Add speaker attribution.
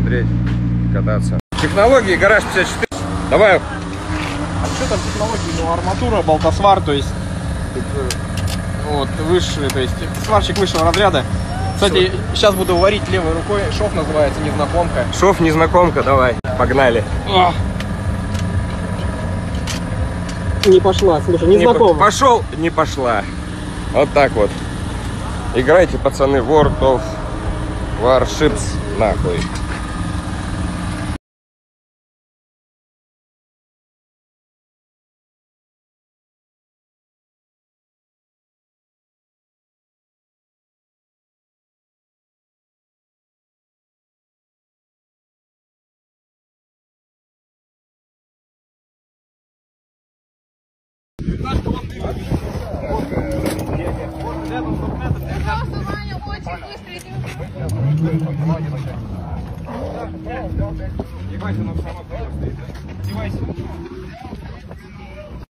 Speaker 1: смотреть, кататься. Технологии гараж 54. Давай.
Speaker 2: А что там технологии? Ну, арматура, болтосвар, то есть вот высший, то есть сварщик высшего разряда. Кстати, сейчас буду варить левой рукой. Шов называется, незнакомка.
Speaker 1: Шов незнакомка, давай. Погнали.
Speaker 2: Не пошла, слушай, незнакомка.
Speaker 1: Пошел, не пошла. Вот так вот. Играйте, пацаны, World of Warships, нахуй.
Speaker 3: Пожалуйста, Ваня, очень быстро идем.